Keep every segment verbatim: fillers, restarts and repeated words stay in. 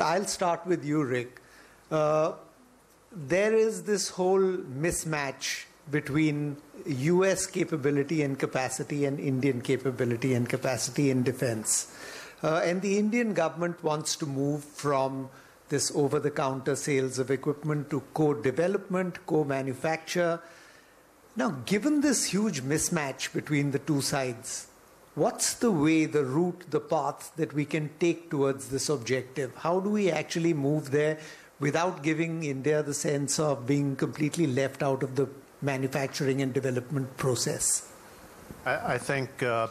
I'll start with you, Rick. Uh, there is this whole mismatch between U S capability and capacity and Indian capability and capacity in defense. Uh, and the Indian government wants to move from this over-the-counter sales of equipment to co-development, co-manufacture. Now, given this huge mismatch between the two sides, what's the way, the route, the path that we can take towards this objective? How do we actually move there without giving India the sense of being completely left out of the manufacturing and development process? I, I think uh,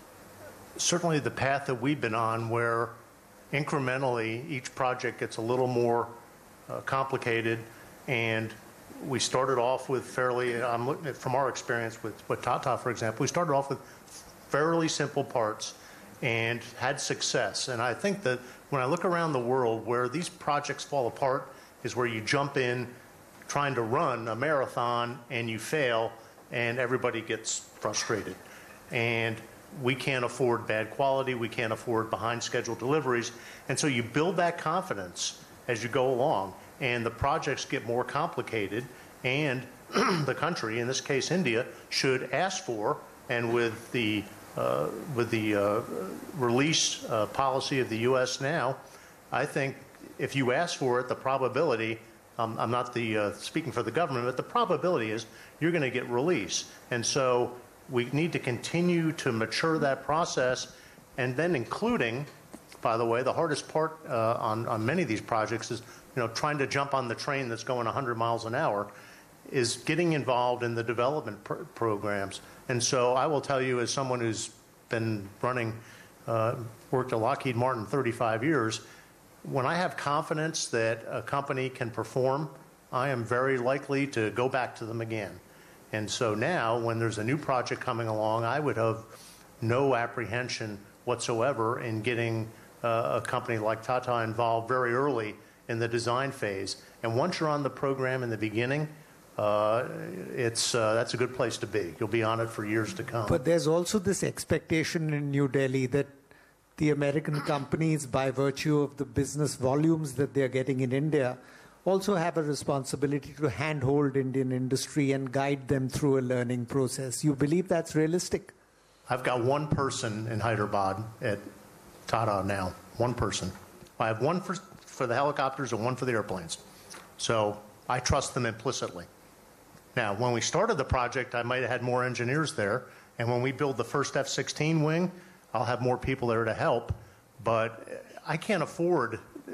certainly the path that we've been on, where incrementally each project gets a little more uh, complicated, and we started off with fairly, I'm looking at from our experience with, with Tata, for example, we started off with fairly simple parts and had success. And I think that when I look around the world, where these projects fall apart is where you jump in trying to run a marathon and you fail and everybody gets frustrated. And we can't afford bad quality, we can't afford behind schedule deliveries. And so you build that confidence as you go along, and the projects get more complicated, and the country, in this case India, should ask for, and with the uh, with the uh, release uh, policy of the U S now, I think if you ask for it, the probability, um, I'm not the uh, speaking for the government, but the probability is you're going to get release. And so we need to continue to mature that process, and then including, by the way, the hardest part uh, on, on many of these projects is, you know, trying to jump on the train that's going one hundred miles an hour, is getting involved in the development pr programs. And so I will tell you, as someone who's been running, uh, worked at Lockheed Martin thirty-five years, when I have confidence that a company can perform, I am very likely to go back to them again. And so now, when there's a new project coming along, I would have no apprehension whatsoever in getting uh, a company like Tata involved very early in the design phase. And once you're on the program in the beginning, uh, it's, uh, that's a good place to be. You'll be on it for years to come. But there's also this expectation in New Delhi that the American companies, by virtue of the business volumes that they're getting in India, also have a responsibility to handhold Indian industry and guide them through a learning process. You believe that's realistic? I've got one person in Hyderabad at Tata now, one person. I have one for, for the helicopters and one for the airplanes. So I trust them implicitly. Now, when we started the project, I might have had more engineers there, and when we build the first F sixteen wing, I'll have more people there to help, but I can't afford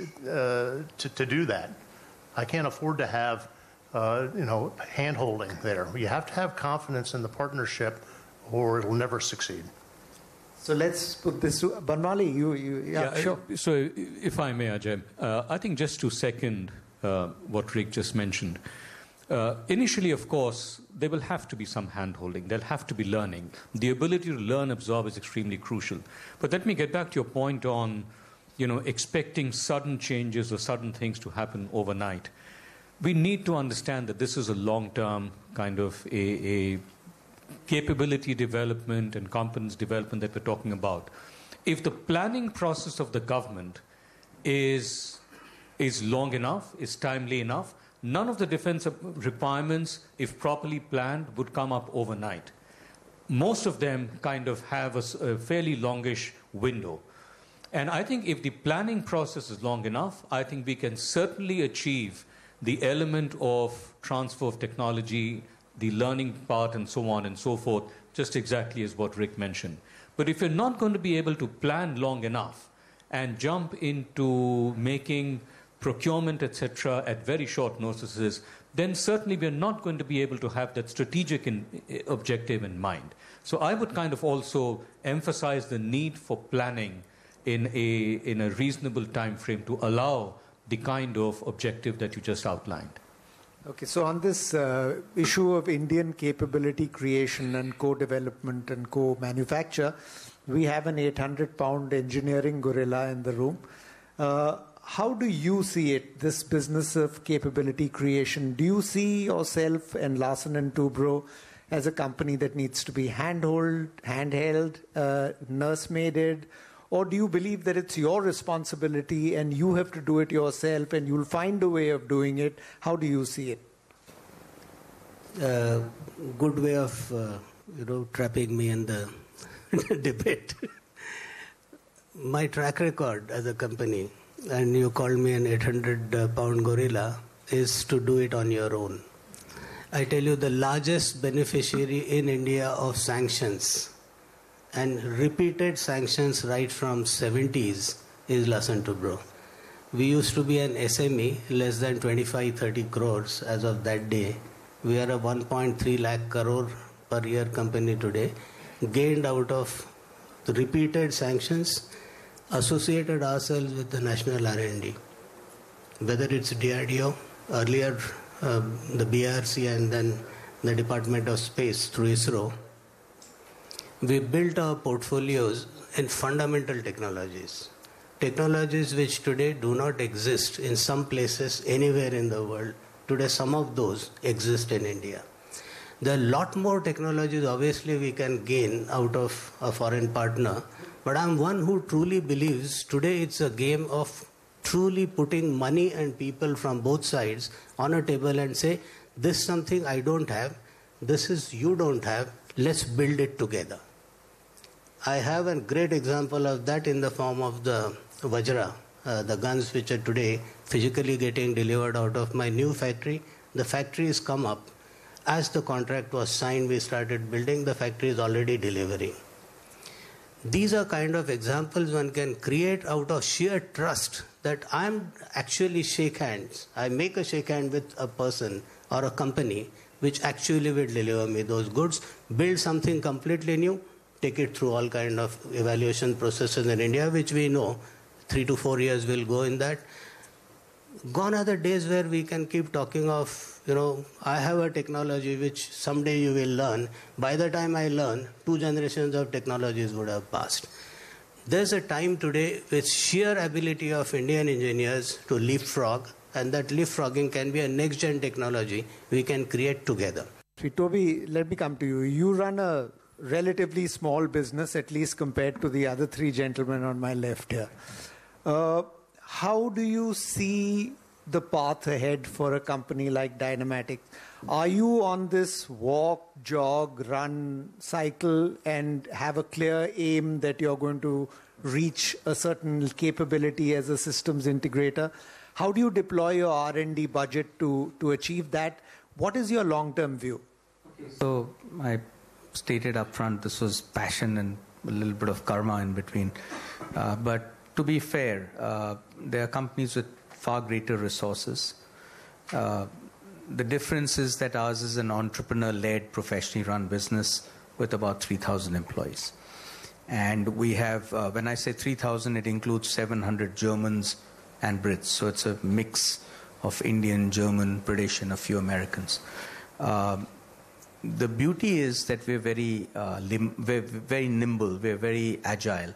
uh, to, to do that. I can't afford to have, uh, you know, hand-holding there. You have to have confidence in the partnership, or it'll never succeed. So let's put this to Banwali. You, you, yeah, yeah, sure. So, if I may, Ajay, uh, I think just to second uh, what Rick just mentioned, uh, initially, of course, there will have to be some hand-holding. There'll have to be learning. The ability to learn, absorb is extremely crucial. But let me get back to your point on, you know, expecting sudden changes or sudden things to happen overnight. We need to understand that this is a long-term kind of a, a capability development and competence development that we're talking about. If the planning process of the government is, is long enough, is timely enough, none of the defense requirements, if properly planned, would come up overnight. Most of them kind of have a, a fairly longish window. And I think if the planning process is long enough, I think we can certainly achieve the element of transfer of technology, the learning part, and so on and so forth, just exactly as what Rick mentioned. But if you're not going to be able to plan long enough and jump into making procurement, et cetera, at very short notices, then certainly we're not going to be able to have that strategic in, objective in mind. So I would kind of also emphasize the need for planning in a, in a reasonable time frame to allow the kind of objective that you just outlined. Okay, so on this uh, issue of Indian capability creation and co-development and co-manufacture, we have an eight hundred pound engineering gorilla in the room. Uh, how do you see it, this business of capability creation? Do you see yourself and Larsen and Toubro as a company that needs to be handhold, handheld, uh, nursemaided, Or do you believe that it's your responsibility and you have to do it yourself and you'll find a way of doing it? How do you see it? Uh, good way of, uh, you know, trapping me in the debate. My track record as a company, and you called me an eight hundred pound gorilla, is to do it on your own. I tell you, the largest beneficiary in India of sanctions and repeated sanctions right from seventies is Larsen Toubro. We used to be an S M E, less than twenty-five, thirty crores as of that day. We are a one point three lakh crore per year company today, gained out of the repeated sanctions, associated ourselves with the national R and D. Whether it's D R D O, earlier uh, the B R C, and then the Department of Space through ISRO, we built our portfolios in fundamental technologies. Technologies which today do not exist in some places anywhere in the world. Today some of those exist in India. There are a lot more technologies obviously we can gain out of a foreign partner, but I'm one who truly believes today it's a game of truly putting money and people from both sides on a table and say, this is something I don't have, this is you don't have, let's build it together. I have a great example of that in the form of the Vajra, uh, the guns which are today physically getting delivered out of my new factory. The factory has come up. As the contract was signed, we started building, the factory is already delivering. These are kind of examples one can create out of sheer trust that I'm actually shake hands. I make a shake hand with a person or a company which actually will deliver me those goods, build something completely new, take it through all kind of evaluation processes in India, which we know three to four years will go in that. Gone are the days where we can keep talking of, you know, I have a technology which someday you will learn. By the time I learn, two generations of technologies would have passed. There's a time today with sheer ability of Indian engineers to leapfrog, and that leapfrogging can be a next-gen technology we can create together. Toby, let me come to you. You run a relatively small business, at least compared to the other three gentlemen on my left here. Uh, how do you see the path ahead for a company like Dynamatic? Are you on this walk, jog, run cycle and have a clear aim that you're going to reach a certain capability as a systems integrator? How do you deploy your R and D budget to, to achieve that? What is your long-term view? So I stated up front this was passion and a little bit of karma in between. Uh, but to be fair, uh, there are companies with far greater resources. Uh, the difference is that ours is an entrepreneur-led, professionally run business with about three thousand employees. And we have, uh, when I say three thousand, it includes seven hundred Germans and Brits. So it's a mix of Indian, German, British, and a few Americans. Uh, the beauty is that we're very, uh, lim we're very nimble, we're very agile.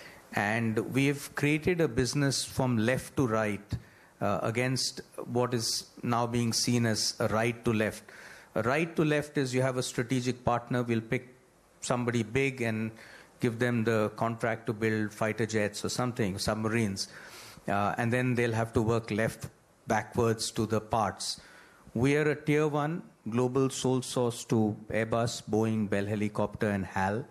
And we've created a business from left to right uh, against what is now being seen as a right to left. A right to left is you have a strategic partner, we'll pick somebody big and give them the contract to build fighter jets or something, submarines. Uh, and then they'll have to work left backwards to the parts. We are a tier one global sole source to Airbus, Boeing, Bell Helicopter, and H A L.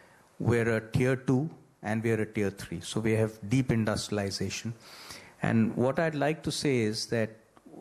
We're a tier two and we're a tier three. So we have deep industrialization. And what I'd like to say is that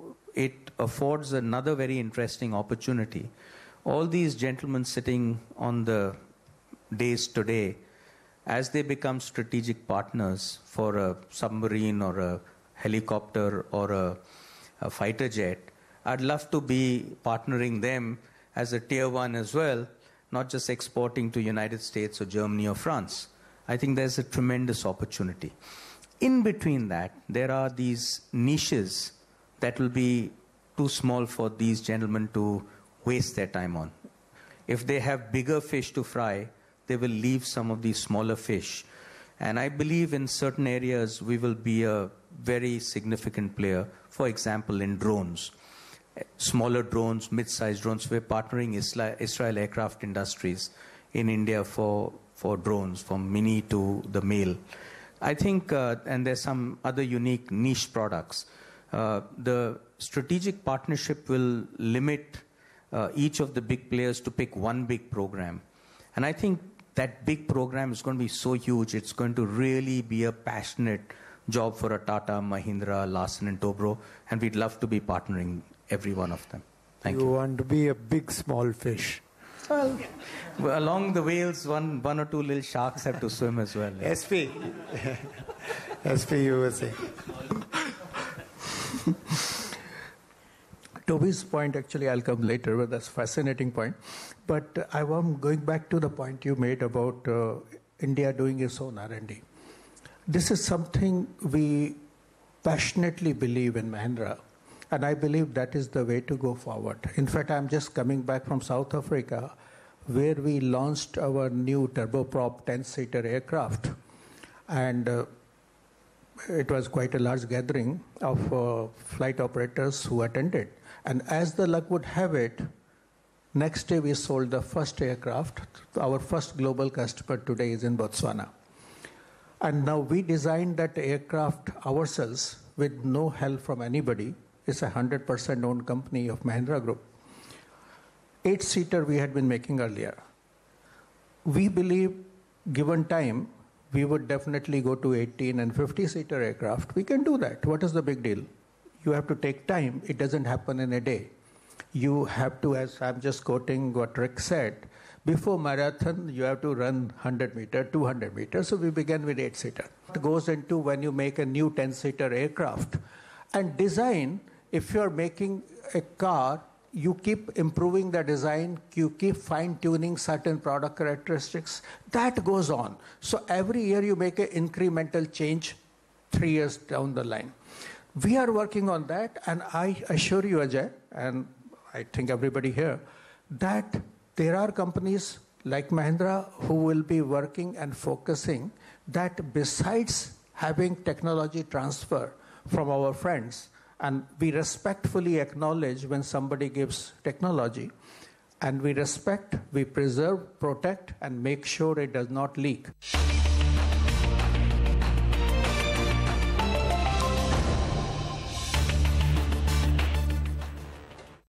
it affords another very interesting opportunity. All these gentlemen sitting on the days today, as they become strategic partners for a submarine or a helicopter or a, a fighter jet, I'd love to be partnering them as a tier one as well, not just exporting to United States or Germany or France. I think there's a tremendous opportunity. In between that, there are these niches that will be too small for these gentlemen to waste their time on. If they have bigger fish to fry, they will leave some of these smaller fish. And I believe in certain areas we will be a very significant player. For example, in drones. Smaller drones, mid-sized drones. We're partnering Israel Aircraft Industries in India for, for drones, from mini to the male. I think, uh, and there's some other unique niche products, uh, the strategic partnership will limit uh, each of the big players to pick one big program. And I think that big program is going to be so huge, it's going to really be a passionate job for a Tata, Mahindra, Larsen and Toubro, and we'd love to be partnering every one of them. Thank you. You want to be a big, small fish. Well, along the whales, one, one or two little sharks have to swim as well. S P. S P U S A. Toby's point, actually, I'll come later, but that's a fascinating point. But uh, I am going back to the point you made about uh, India doing its own R and D. This is something we passionately believe in Mahindra, and I believe that is the way to go forward. In fact, I'm just coming back from South Africa, where we launched our new turboprop ten-seater aircraft, and uh, it was quite a large gathering of uh, flight operators who attended. And as the luck would have it, next day we sold the first aircraft. Our first global customer today is in Botswana. And now we designed that aircraft ourselves with no help from anybody. It's a one hundred percent owned company of Mahindra Group. Eight-seater we had been making earlier. We believe, given time, we would definitely go to eighteen and fifty-seater aircraft. We can do that. What is the big deal? You have to take time. It doesn't happen in a day. You have to, as I'm just quoting what Rick said, before marathon, you have to run one hundred meter, two hundred meters. So we began with eight-seater. It goes into when you make a new ten-seater aircraft. And design, if you're making a car, you keep improving the design, you keep fine-tuning certain product characteristics. That goes on. So every year you make an incremental change three years down the line. We are working on that, and I assure you, Ajay, and I think everybody here, that there are companies like Mahindra who will be working and focusing that besides having technology transfer from our friends, and we respectfully acknowledge when somebody gives technology, and we respect, we preserve, protect, and make sure it does not leak.